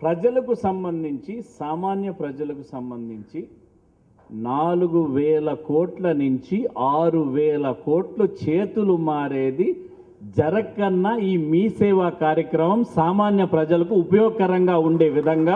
ప్రజలకు సంబంధించి సామాన్య ప్రజలకు సంబంధించి 4,000 కోట్ల నుంచి 6,000 కోట్లు చేతులు మారేది జరగకన్నా ఈ మీ సేవా కార్యక్రమం సామాన్య ప్రజలకు ఉపయోగకరంగా ఉండే విధంగా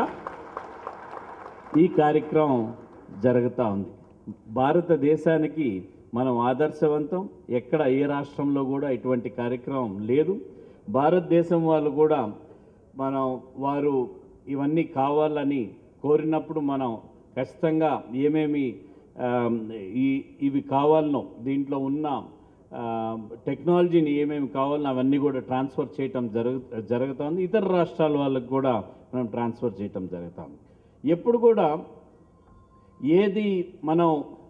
ఈ కార్యక్రమం జరుగుతూ ఉంది. భారతదేశానికి మనం ఆదర్శవంతం. ఎక్కడ ఏ రాష్ట్రంలో కూడా ఇటువంటి కార్యక్రమం లేదు. భారతదేశం వాళ్ళు కూడా వారు ఇవన్నీ కావాలని కోరినప్పుడు మనం ఖచ్చితంగా ఏమేమి ఇవి కావాలనో దీంట్లో ఉన్న టెక్నాలజీని ఏమేమి కావాలనో అవన్నీ కూడా ట్రాన్స్ఫర్ చేయటం జరుగుతుంది. ఇతర రాష్ట్రాల వాళ్ళకి కూడా మనం ట్రాన్స్ఫర్ చేయటం జరుగుతుంది. ఎప్పుడు కూడా ఏది మనం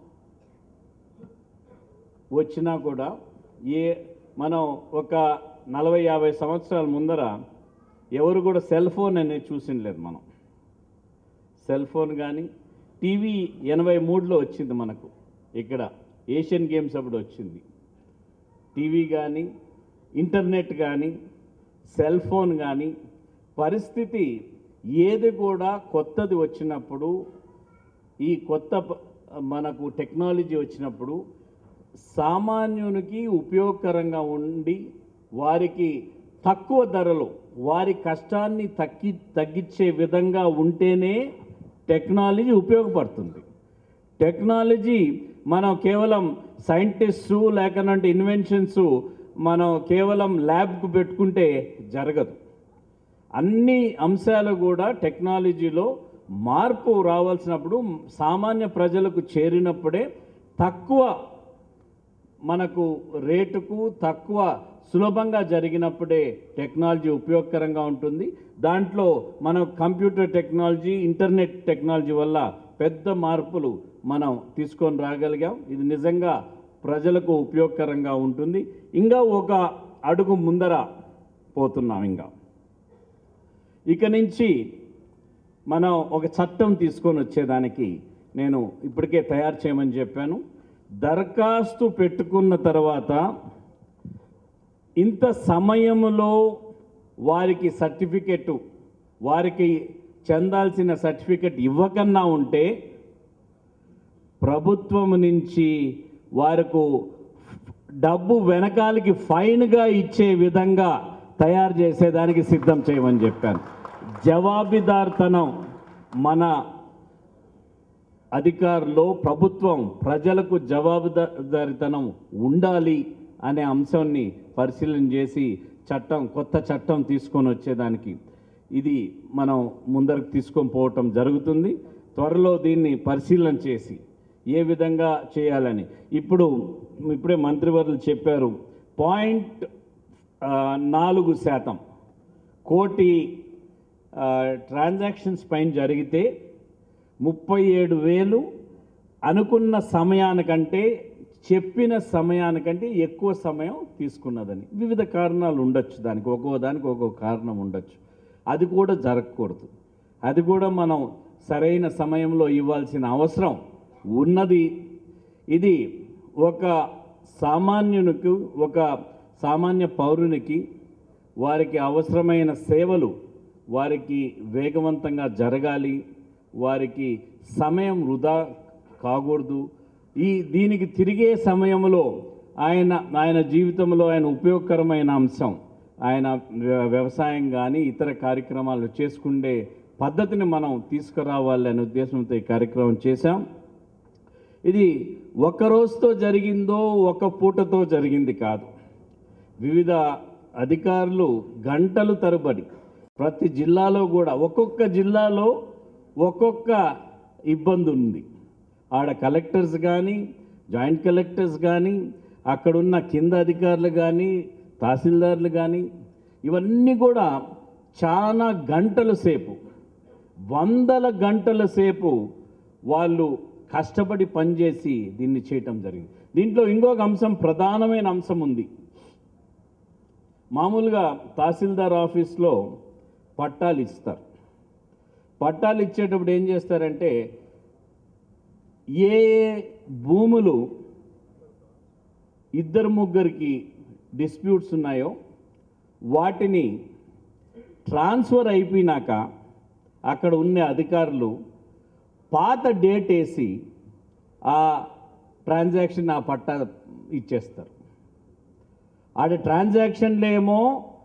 వచ్చినా కూడా మనం ఒక 40-50 సంవత్సరాల ముందర ఎవరు కూడా సెల్ ఫోన్ అనేది చూసినలేదు. మనం సెల్ ఫోన్ కానీ టీవీ 83లో వచ్చింది మనకు. ఇక్కడ ఏషియన్ గేమ్స్ అప్పుడు వచ్చింది. టీవీ కానీ ఇంటర్నెట్ కానీ సెల్ ఫోన్ కానీ పరిస్థితి ఏది కూడా కొత్తది వచ్చినప్పుడు ఈ కొత్త మనకు టెక్నాలజీ వచ్చినప్పుడు సామాన్యునికి ఉపయోగకరంగా ఉండి వారికి తక్కువ ధరలో వారి కష్టాన్ని తగ్గించే విధంగా ఉంటేనే టెక్నాలజీ ఉపయోగపడుతుంది. టెక్నాలజీ మనం కేవలం సైంటిస్టు లేకనంటే ఇన్వెన్షన్స్ మనం కేవలం ల్యాబ్కు పెట్టుకుంటే జరగదు. అన్ని అంశాలు కూడా టెక్నాలజీలో మార్పు రావాల్సినప్పుడు సామాన్య ప్రజలకు చేరినప్పుడే తక్కువ మనకు రేటుకు తక్కువ సులభంగా జరిగినప్పుడే టెక్నాలజీ ఉపయోగకరంగా ఉంటుంది. దాంట్లో మనం కంప్యూటర్ టెక్నాలజీ ఇంటర్నెట్ టెక్నాలజీ వల్ల పెద్ద మార్పులు మనం తీసుకొని రాగలిగాం. ఇది నిజంగా ప్రజలకు ఉపయోగకరంగా ఉంటుంది. ఇంకా ఒక అడుగు ముందర పోతున్నాం. ఇక నుంచి మనం ఒక చట్టం తీసుకొని వచ్చేదానికి నేను ఇప్పటికే తయారు చేయమని చెప్పాను. దరఖాస్తు పెట్టుకున్న తర్వాత ఇంత సమయంలో వారికి సర్టిఫికెట్ వారికి చెందాల్సిన సర్టిఫికెట్ ఇవ్వకన్నా ఉంటే ప్రభుత్వం నుంచి వారికి డబ్బు వెనకాలకి ఫైన్గా ఇచ్చే విధంగా తయారు చేసేదానికి సిద్ధం చేయమని చెప్పాను. జవాబుదార్తనం మన అధికారులు ప్రభుత్వం ప్రజలకు జవాబుదారితనం ఉండాలి అనే అంశాన్ని పరిశీలన చేసి కొత్త చట్టం తీసుకొని వచ్చేదానికి ఇది మనం ముందరకు తీసుకొని పోవటం జరుగుతుంది. త్వరలో దీన్ని పరిశీలన చేసి ఏ విధంగా చేయాలని ఇప్పుడే మంత్రివర్యులు చెప్పారు. 0.4% కోటి ట్రాన్సాక్షన్స్ పైన జరిగితే 37,000 అనుకున్న సమయానికంటే చెప్పిన సమయానికంటే ఎక్కువ సమయం తీసుకున్నదని వివిధ కారణాలు ఉండొచ్చు. దానికి ఒక్కో కారణం ఉండొచ్చు. అది కూడా జరగకూడదు. అది కూడా మనం సరైన సమయంలో ఇవ్వాల్సిన అవసరం ఉన్నది. ఇది ఒక సామాన్యునికి ఒక సామాన్య పౌరునికి వారికి అవసరమైన సేవలు వారికి వేగవంతంగా జరగాలి. వారికి సమయం వృధా కాకూడదు. దీనికి తిరిగే సమయంలో ఆయన జీవితంలో ఆయన ఉపయోగకరమైన అంశం ఆయన వ్యవసాయం కానీ ఇతర కార్యక్రమాలు చేసుకునే పద్ధతిని మనం తీసుకురావాలనే ఉద్దేశంతో ఈ కార్యక్రమం చేశాం. ఇది ఒక రోజుతో జరిగిందో ఒక పూటతో జరిగింది కాదు. వివిధ అధికారులు గంటలు తరబడి ప్రతి జిల్లాలో కూడా ఒక్కొక్క జిల్లాలో ఒక్కొక్క ఇబ్బంది ఉంది. ఆడ కలెక్టర్స్ కానీ జాయింట్ కలెక్టర్స్ కానీ అక్కడున్న కింద అధికారులు కానీ తహసీల్దార్లు కానీ ఇవన్నీ కూడా చాలా గంటల సేపు 100 గంటల సేపు వాళ్ళు కష్టపడి పనిచేసి దీన్ని చేయటం జరిగింది. దీంట్లో ఇంకొక అంశం ప్రధానమైన అంశం ఉంది. మామూలుగా తహసీల్దార్ ఆఫీస్లో పట్టాలు ఇస్తారు. పట్టాలు ఇచ్చేటప్పుడు ఏం చేస్తారంటే ఏ భూములు 2-3కి డిస్ప్యూట్స్ ఉన్నాయో వాటిని ట్రాన్స్ఫర్ అయిపోయినాక అక్కడ ఉన్న అధికారులు పాత డేట్ వేసి ఆ ట్రాన్సాక్షన్ ఆ పట్టా ఇచ్చేస్తారు. ఆడ ట్రాన్సాక్షన్లో ఏమో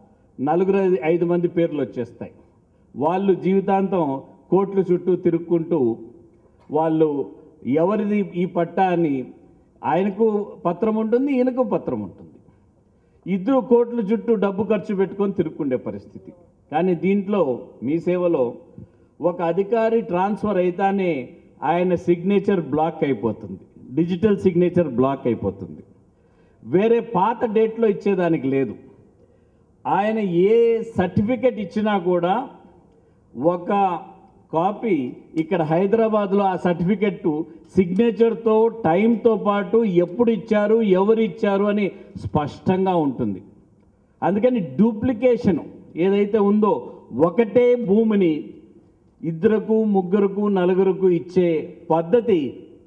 4-5 మంది పేర్లు వచ్చేస్తాయి. వాళ్ళు జీవితాంతం కోర్టుల చుట్టూ తిరుక్కుంటూ వాళ్ళు ఎవరిది ఈ పట్టా అని, ఆయనకు పత్రం ఉంటుంది, ఈయనకు పత్రం ఉంటుంది, ఇద్దరు కోర్టుల చుట్టూ డబ్బు ఖర్చు పెట్టుకొని తిరుక్కుండే పరిస్థితి. కానీ దీంట్లో మీ సేవలో ఒక అధికారి ట్రాన్స్ఫర్ అయితేనే ఆయన సిగ్నేచర్ బ్లాక్ అయిపోతుంది, డిజిటల్ సిగ్నేచర్ బ్లాక్ అయిపోతుంది. వేరే పాత డేట్లో ఇచ్చేదానికి లేదు. ఆయన ఏ సర్టిఫికెట్ ఇచ్చినా కూడా ఒక కాపీ ఇక్కడ హైదరాబాద్లో ఆ సర్టిఫికెట్ సిగ్నేచర్తో టైంతో పాటు ఎప్పుడు ఇచ్చారు, ఎవరు ఇచ్చారు అని స్పష్టంగా ఉంటుంది. అందుకని డూప్లికేషన్ ఏదైతే ఉందో, ఒకటే భూమిని 2, 3, 4 ఇచ్చే పద్ధతి,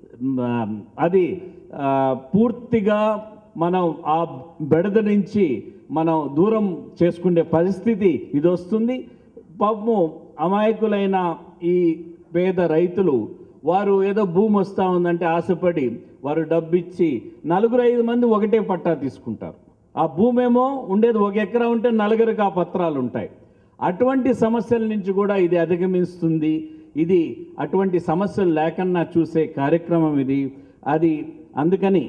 అది పూర్తిగా మనం ఆ బెడద నుంచి మనం దూరం చేసుకునే పరిస్థితి ఇది వస్తుంది. పాపము అమాయకులైన ఈ పేద రైతులు వారు ఏదో భూమి వస్తూ ఉందంటే ఆశపడి వారు డబ్బిచ్చి 4-5 మంది ఒకటే పట్టా తీసుకుంటారు. ఆ భూమి ఏమో ఉండేది 1 ఎకరా ఉంటే 4కి ఆ పత్రాలు ఉంటాయి. అటువంటి సమస్యల నుంచి కూడా ఇది అధిగమిస్తుంది. ఇది అటువంటి సమస్యలు లేకుండా చూసే కార్యక్రమం ఇది. అది అందుకని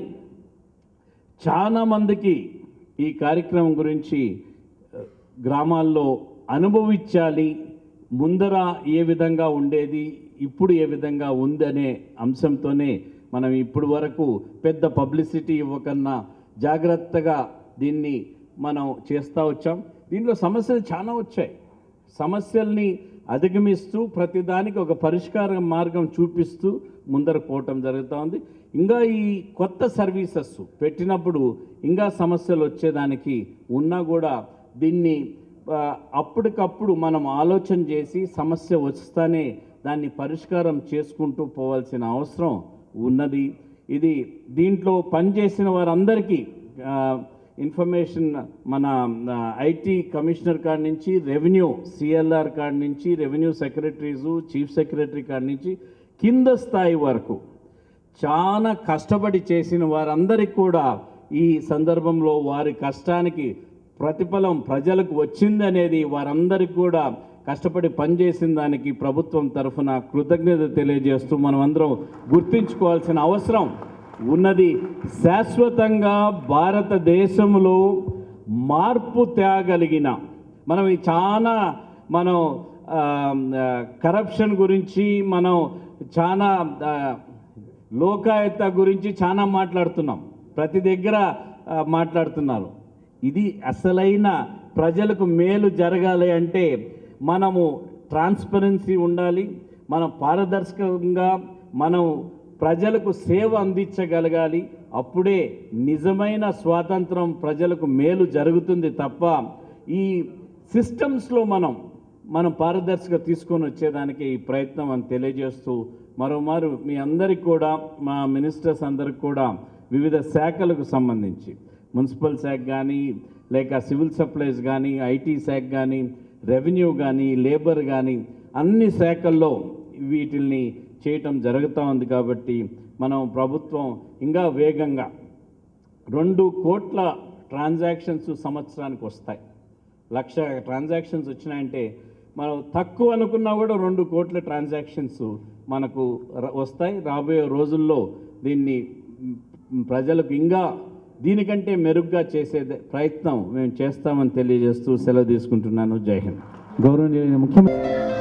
చాలామందికి ఈ కార్యక్రమం గురించి గ్రామాల్లో అనుభవించాలి. ముందర ఏ విధంగా ఉండేది, ఇప్పుడు ఏ విధంగా ఉందనే అంశంతోనే మనం ఇప్పుడు వరకు పెద్ద పబ్లిసిటీ ఇవ్వకన్నా జాగ్రత్తగా దీన్ని మనం చేస్తూ వచ్చాం. దీంట్లో సమస్యలు చాలా వచ్చాయి. సమస్యల్ని అధిగమిస్తూ ప్రతిదానికి ఒక పరిష్కార మార్గం చూపిస్తూ ముందర పోవటం జరుగుతూ ఉంది. ఇంకా ఈ కొత్త సర్వీసెస్ పెట్టినప్పుడు ఇంకా సమస్యలు వచ్చేదానికి ఉన్నా కూడా దీన్ని అప్పటికప్పుడు మనం ఆలోచన చేసి సమస్య వస్తానే దాన్ని పరిష్కారం చేసుకుంటూ పోవాల్సిన అవసరం ఉన్నది. ఇది దీంట్లో పనిచేసిన వారందరికీ ఇన్ఫర్మేషన్ మన ఐటీ కమిషనర్ కాడ నుంచి, రెవెన్యూ సిఎల్ఆర్ కాడ నుంచి, రెవెన్యూ సెక్రటరీసు, చీఫ్ సెక్రటరీ కాడ నుంచి కింద స్థాయి వరకు చాలా కష్టపడి చేసిన వారందరికీ కూడా ఈ సందర్భంలో వారి కష్టానికి ప్రతిఫలం ప్రజలకు వచ్చిందనేది వారందరికీ కూడా కష్టపడి పనిచేసిన దానికి ప్రభుత్వం తరఫున కృతజ్ఞత తెలియజేస్తూ మనం అందరం గుర్తించుకోవాల్సిన అవసరం ఉన్నది. శాశ్వతంగా భారతదేశంలో మార్పు తేగలిగిన మనం కరప్షన్ గురించి, మనం చాలా లోకాయత గురించి చాలా మాట్లాడుతున్నాం, ప్రతి దగ్గర మాట్లాడుతున్నారు. ఇది అసలైన ప్రజలకు మేలు జరగాలి అంటే మనము ట్రాన్స్పరెన్సీ ఉండాలి, మనం పారదర్శకంగా మనం ప్రజలకు సేవ అందించగలగాలి. అప్పుడే నిజమైన స్వాతంత్రం, ప్రజలకు మేలు జరుగుతుంది తప్ప ఈ సిస్టమ్స్లో మనం పారదర్శక తీసుకొని వచ్చేదానికి ఈ ప్రయత్నం అని తెలియజేస్తూ మరోమారు మీ అందరికీ కూడా, మా మినిస్టర్స్ అందరికి కూడా వివిధ శాఖలకు సంబంధించి మున్సిపల్ శాఖ కానీ, లేక సివిల్ సప్లైస్ కానీ, ఐటీ శాఖ కానీ, రెవెన్యూ కానీ, లేబర్ కానీ, అన్ని శాఖల్లో వీటిల్ని చేయటం జరుగుతూ ఉంది. కాబట్టి మనం ప్రభుత్వం ఇంకా వేగంగా 2 కోట్ల ట్రాన్సాక్షన్స్ సంవత్సరానికి వస్తాయి. 1,00,000 ట్రాన్సాక్షన్స్ వచ్చినాయంటే మనం తక్కువ అనుకున్నా కూడా 2 కోట్ల ట్రాన్సాక్షన్స్ మనకు వస్తాయి. రాబోయే రోజుల్లో దీన్ని ప్రజలకు ఇంకా దీనికంటే మెరుగ్గా చేసే ప్రయత్నం మేము చేస్తామని తెలియజేస్తూ సెలవు తీసుకుంటున్నాను. జై హింద్. గౌరవనీయ ముఖ్యమంత్రి